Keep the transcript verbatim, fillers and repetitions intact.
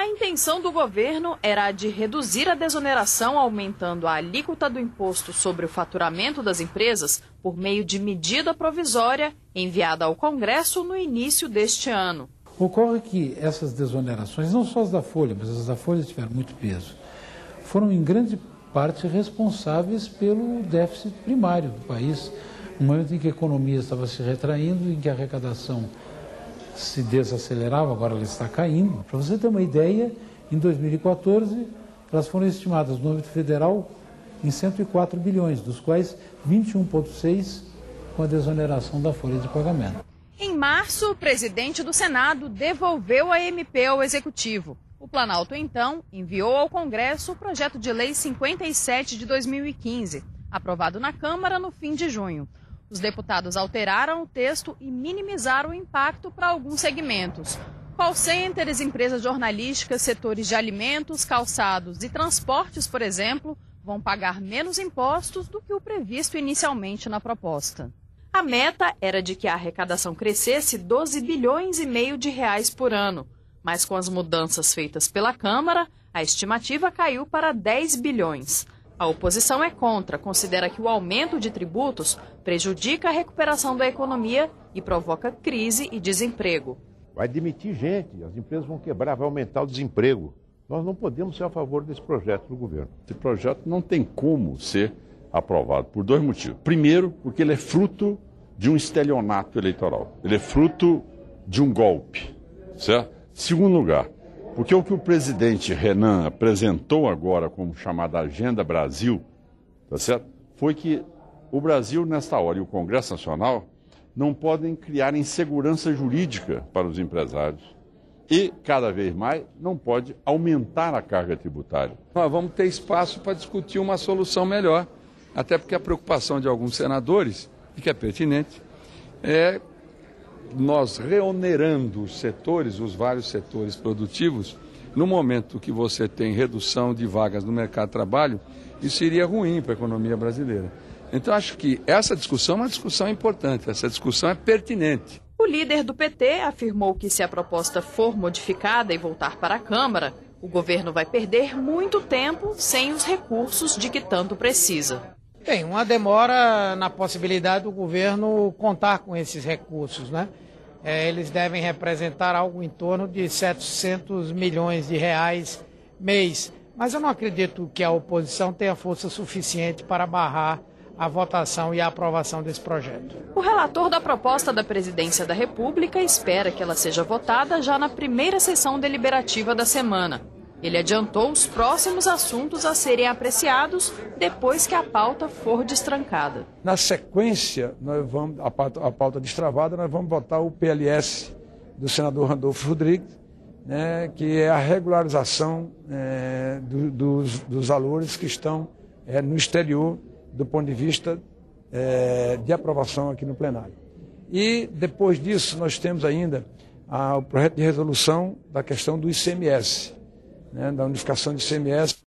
A intenção do governo era a de reduzir a desoneração, aumentando a alíquota do imposto sobre o faturamento das empresas por meio de medida provisória enviada ao Congresso no início deste ano. Ocorre que essas desonerações, não só as da Folha, mas as da Folha tiveram muito peso, foram em grande parte responsáveis pelo déficit primário do país, no momento em que a economia estava se retraindo, em que a arrecadação se desacelerava, agora ela está caindo. Para você ter uma ideia, em dois mil e quatorze, elas foram estimadas no âmbito federal em cento e quatro bilhões, dos quais vinte e um vírgula seis com a desoneração da folha de pagamento. Em março, o presidente do Senado devolveu a M P ao Executivo. O Planalto, então, enviou ao Congresso o projeto de lei cinquenta e sete de dois mil e quinze, aprovado na Câmara no fim de junho. Os deputados alteraram o texto e minimizaram o impacto para alguns segmentos. Call centers, empresas jornalísticas, setores de alimentos, calçados e transportes, por exemplo, vão pagar menos impostos do que o previsto inicialmente na proposta. A meta era de que a arrecadação crescesse doze bilhões e meio de reais por ano, mas com as mudanças feitas pela Câmara, a estimativa caiu para dez bilhões. A oposição é contra, considera que o aumento de tributos prejudica a recuperação da economia e provoca crise e desemprego. Vai demitir gente, as empresas vão quebrar, vai aumentar o desemprego. Nós não podemos ser a favor desse projeto do governo. Esse projeto não tem como ser aprovado por dois motivos. Primeiro, porque ele é fruto de um estelionato eleitoral. Ele é fruto de um golpe, certo? Segundo lugar, porque o que o presidente Renan apresentou agora como chamada Agenda Brasil, tá certo? Foi que o Brasil, nesta hora, e o Congresso Nacional não podem criar insegurança jurídica para os empresários. E, cada vez mais, não pode aumentar a carga tributária. Nós vamos ter espaço para discutir uma solução melhor, até porque a preocupação de alguns senadores, e que é pertinente, é nós reonerando os setores, os vários setores produtivos, no momento que você tem redução de vagas no mercado de trabalho, isso seria ruim para a economia brasileira. Então, acho que essa discussão é uma discussão importante, essa discussão é pertinente. O líder do P T afirmou que se a proposta for modificada e voltar para a Câmara, o governo vai perder muito tempo sem os recursos de que tanto precisa. Tem uma demora na possibilidade do governo contar com esses recursos, né? É, eles devem representar algo em torno de setecentos milhões de reais mês. Mas eu não acredito que a oposição tenha força suficiente para barrar a votação e a aprovação desse projeto. O relator da proposta da Presidência da República espera que ela seja votada já na primeira sessão deliberativa da semana. Ele adiantou os próximos assuntos a serem apreciados depois que a pauta for destrancada. Na sequência, nós vamos, a, pauta, a pauta destravada, nós vamos votar o P L S do senador Randolfo Rodrigues, né, que é a regularização é, do, dos, dos valores que estão é, no exterior do ponto de vista é, de aprovação aqui no plenário. E depois disso nós temos ainda a, o projeto de resolução da questão do I C M S, né, da unificação do I C M S.